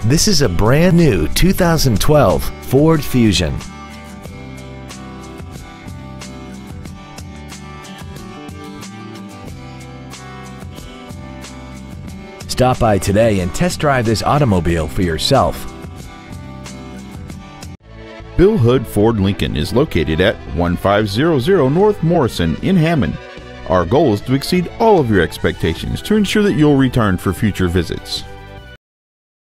This is a brand new 2012 Ford Fusion. Stop by today and test drive this automobile for yourself. Bill Hood Ford Lincoln is located at 1500 North Morrison in Hammond. Our goal is to exceed all of your expectations to ensure that you'll return for future visits.